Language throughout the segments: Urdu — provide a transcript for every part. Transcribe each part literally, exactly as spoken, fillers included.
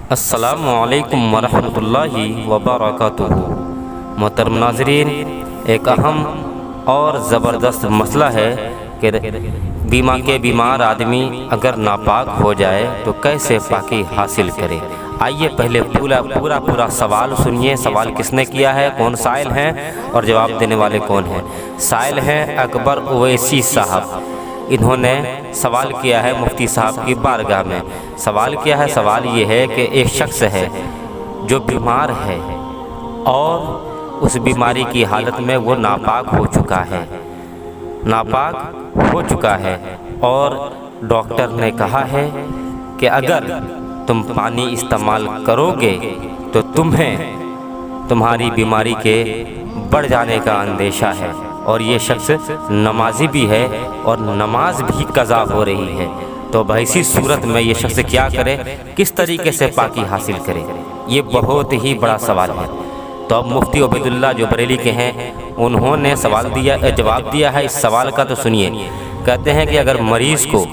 السلام علیکم ورحمۃ اللہ وبرکاتہ۔ محترم ناظرین، ایک اہم اور زبردست مسئلہ ہے کہ بیمار کے بیمار آدمی اگر ناپاک ہو جائے تو کیسے پاکی حاصل کرے۔ آئیے پہلے پورا پورا پورا سوال سنیے۔ سوال کس نے کیا ہے، کون سائل ہیں اور جواب دینے والے کون ہیں؟ سائل ہیں اکبر اویسی صاحب۔ انہوں نے سوال کیا ہے مفتی صاحب کی بارگاہ میں۔ سوال کیا ہے؟ سوال یہ ہے کہ ایک شخص ہے جو بیمار ہے اور اس بیماری کی حالت میں وہ ناپاک ہو چکا ہے ناپاک ہو چکا ہے اور ڈاکٹر نے کہا ہے کہ اگر تم پانی استعمال کرو گے تو تمہیں تمہاری بیماری کے بڑھ جانے کا اندیشہ ہے، اور یہ شخص نمازی بھی ہے اور نماز بھی قضا ہو رہی ہے، تو بھائیسی صورت میں یہ شخص کیا کرے، کس طریقے سے پاکی حاصل کرے؟ یہ بہت ہی بڑا سوال ہے۔ تو اب مفتی عبید اللہ جو بریلی کے ہیں انہوں نے سوال دیا جواب دیا ہے اس سوال کا، تو سنیے۔ کہتے ہیں کہ اگر مریض کو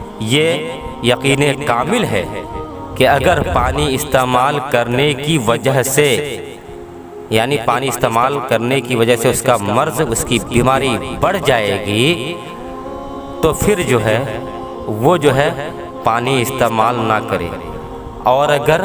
یہ یقین کامل ہے کہ اگر پانی استعمال کرنے کی وجہ سے یعنی پانی استعمال کرنے کی وجہ سے اس کا مرض، اس کی بیماری بڑھ جائے گی، تو پھر جو ہے وہ جو ہے پانی استعمال نہ کرے۔ اور اگر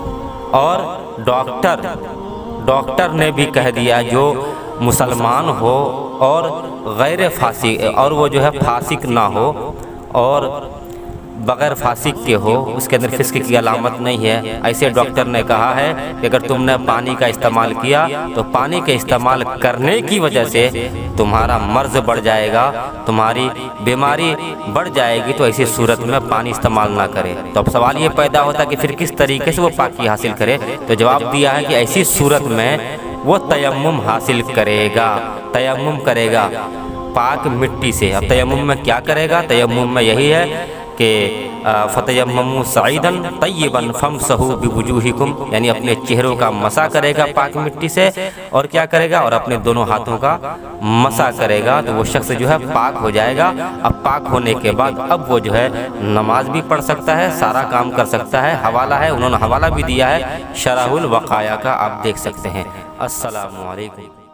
اور ڈاکٹر ڈاکٹر نے بھی کہہ دیا جو مسلمان ہو اور غیر فاسق اور وہ جو ہے فاسق نہ ہو اور بغیر فاسق کے ہو، اس کے اندر فسق کی علامت نہیں ہے، ایسے ڈاکٹر نے کہا ہے کہ اگر تم نے پانی کا استعمال کیا تو پانی کے استعمال کرنے کی وجہ سے تمہارا مرض بڑھ جائے گا، تمہاری بیماری بڑھ جائے گی، تو ایسی صورت میں پانی استعمال نہ کرے۔ تو اب سوال یہ پیدا ہوتا ہے کہ پھر کس طریقے سے وہ پاکی حاصل کرے؟ تو جواب دیا ہے کہ ایسی صورت میں وہ تیمم حاصل کرے گا تیمم کرے گا پاک مٹی سے۔ اب تیمم میں کیا کرے گا؟ تیمم میں یہی ہے کہ فَتَيَمَّمُوا صَعِيدًا طَيِّبًا فَامْسَحُوا بِوُجُوهِكُمْ، یعنی اپنے چہروں کا مسح کرے گا پاک مٹی سے، اور کیا کرے گا؟ اور اپنے دونوں ہاتھوں کا مسح کرے گا، تو وہ شخص جو ہے پاک ہو جائے گا۔ اب پاک ہونے کے بعد اب وہ جو ہے نماز بھی پڑھ سکتا ہے، سارا کام کر سکتا ہے۔ حوالہ ہے، انہوں نے حوالہ بھی دیا ہے شرح الوقایہ کا، آپ دیکھ سکتے ہیں۔ السلام علیکم۔